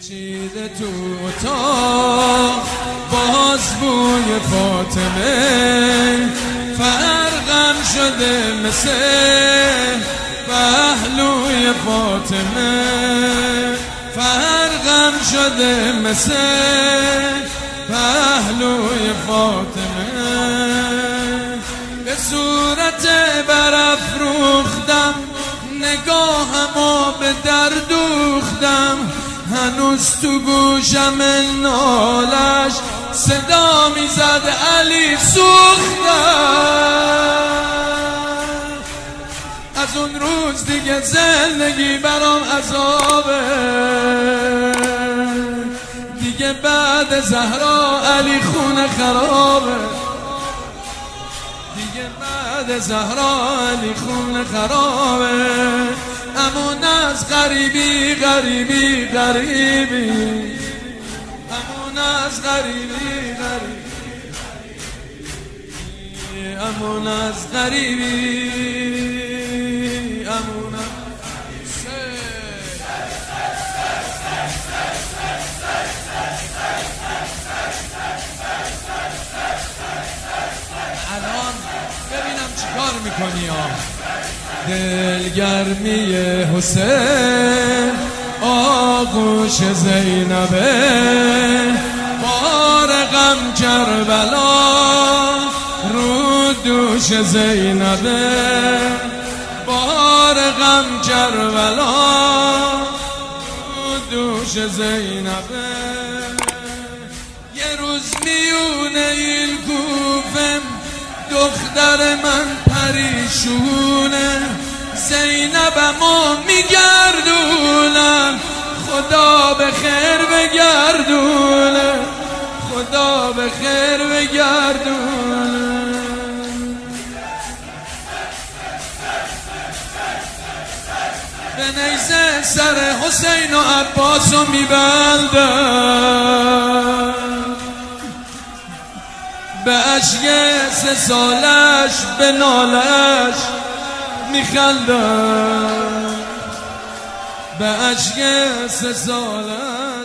پیچیده تو اتاق باز بوی فاطمه فرقم شده مثل پهلوی فاطمه فرقم شده مثل پهلوی فاطمه به صورت برافروختم نگاهمو به در دوختم هنوز تو گوشم نالش صدا میزد علی سوختم از اون روز دیگه زندگی برام عذابه دیگه بعد زهرا علی خونه خرابه دیگه بعد زهرا علی خونه خرابه امون از غریبی غریبی غریبی امون از غریبی غریبی امون از غریبی امون الان ببینم چیکار میکنی دلگرمی حسین آغوش زینبه بار غم کربلا رو دوش زینبه بار غم کربلا رو دوش زینبه یه روز میونه این کوفم دختر من پریشونه زینبمو میگردونم خدا به خیر بگردونه خدا به خیر بگردونه به نیزه سر حسین و عباسو میبندم به عشق 3 سالش به نالش میخندم به عشق 3 سالش